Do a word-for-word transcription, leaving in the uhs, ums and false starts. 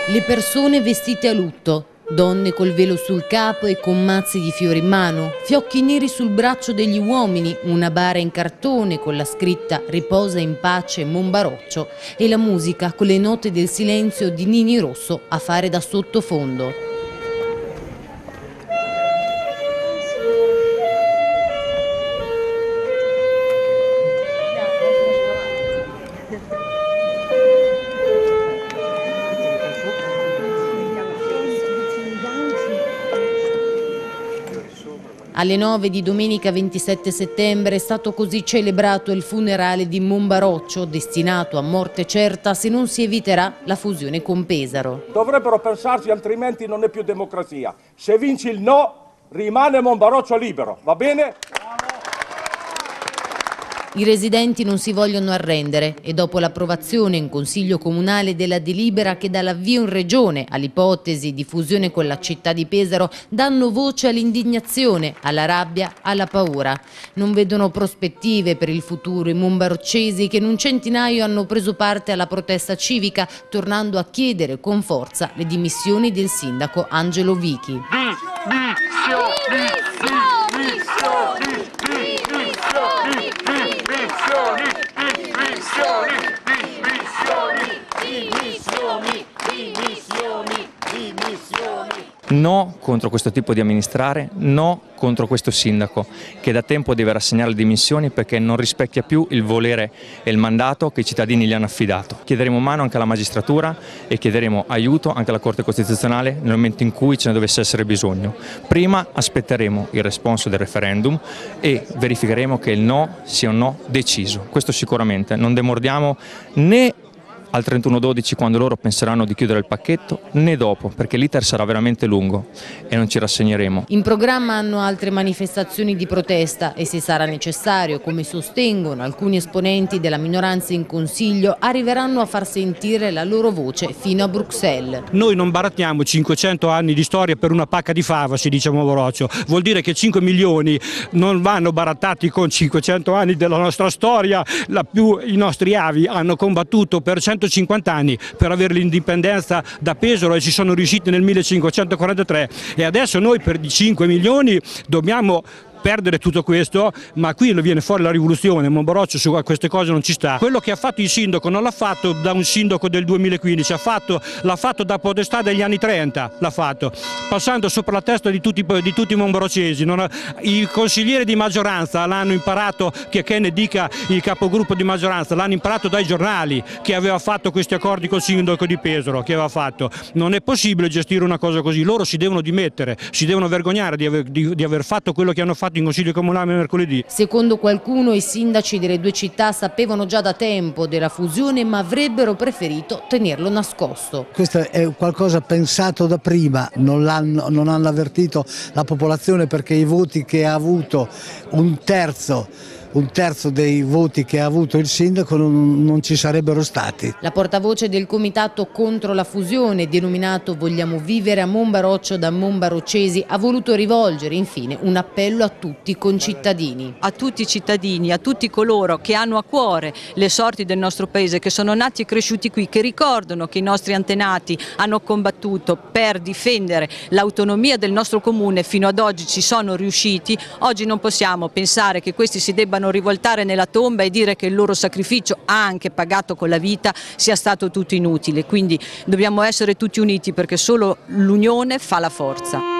Le persone vestite a lutto, donne col velo sul capo e con mazzi di fiori in mano, fiocchi neri sul braccio degli uomini, una bara in cartone con la scritta "Riposa in pace Monbaroccio" e la musica con le note del silenzio di Nini Rosso a fare da sottofondo. Alle nove di domenica ventisette settembre è stato così celebrato il funerale di Monbaroccio, destinato a morte certa se non si eviterà la fusione con Pesaro. Dovrebbero pensarci, altrimenti non è più democrazia. Se vinci il no, rimane Monbaroccio libero, va bene? I residenti non si vogliono arrendere e dopo l'approvazione in Consiglio Comunale della delibera che dà l'avvio in Regione all'ipotesi di fusione con la città di Pesaro, danno voce all'indignazione, alla rabbia, alla paura. Non vedono prospettive per il futuro i monbaroccesi che in un centinaio hanno preso parte alla protesta civica, tornando a chiedere con forza le dimissioni del sindaco Angelo Vichi. No contro questo tipo di amministrare, no contro questo sindaco che da tempo deve rassegnare le dimissioni perché non rispecchia più il volere e il mandato che i cittadini gli hanno affidato. Chiederemo mano anche alla magistratura e chiederemo aiuto anche alla Corte Costituzionale nel momento in cui ce ne dovesse essere bisogno. Prima aspetteremo il responso del referendum e verificheremo che il no sia un no deciso. Questo sicuramente, non demordiamo né al trentuno dodici quando loro penseranno di chiudere il pacchetto, né dopo, perché l'iter sarà veramente lungo e non ci rassegneremo. In programma hanno altre manifestazioni di protesta e se sarà necessario, come sostengono alcuni esponenti della minoranza in Consiglio, arriveranno a far sentire la loro voce fino a Bruxelles. Noi non barattiamo cinquecento anni di storia per una pacca di fava, si dice a Monbaroccio. Vuol dire che cinque milioni non vanno barattati con cinquecento anni della nostra storia. La più, i nostri avi hanno combattuto per centocinquanta anni per avere l'indipendenza da Pesaro e ci sono riusciti nel millecinquecentoquarantatré e adesso noi per cinque milioni dobbiamo perdere tutto questo, ma qui viene fuori la rivoluzione. Monbaroccio su queste cose non ci sta. Quello che ha fatto il sindaco non l'ha fatto da un sindaco del duemilaquindici, l'ha fatto, fatto da podestà degli anni trenta, l'ha fatto, passando sopra la testa di tutti, di tutti i monbaroccesi. Non ha, i consiglieri di maggioranza l'hanno imparato, che, che ne dica il capogruppo di maggioranza, l'hanno imparato dai giornali che aveva fatto questi accordi col sindaco di Pesaro, che aveva fatto. Non è possibile gestire una cosa così, loro si devono dimettere, si devono vergognare di aver, di, di aver fatto quello che hanno fatto in Consiglio Comunale mercoledì. Secondo qualcuno i sindaci delle due città sapevano già da tempo della fusione ma avrebbero preferito tenerlo nascosto. Questo è qualcosa pensato da prima, non, l'hanno, non hanno avvertito la popolazione perché i voti che ha avuto un terzo un terzo dei voti che ha avuto il sindaco non, non ci sarebbero stati. La portavoce del comitato contro la fusione, denominato Vogliamo vivere a Monbaroccio da monbaroccesi, ha voluto rivolgere infine un appello a tutti i concittadini. A tutti i cittadini, a tutti coloro che hanno a cuore le sorti del nostro paese, che sono nati e cresciuti qui, che ricordano che i nostri antenati hanno combattuto per difendere l'autonomia del nostro comune, fino ad oggi ci sono riusciti. Oggi non possiamo pensare che questi si debbano rivoltare nella tomba e dire che il loro sacrificio, anche pagato con la vita, sia stato tutto inutile. Quindi dobbiamo essere tutti uniti perché solo l'unione fa la forza.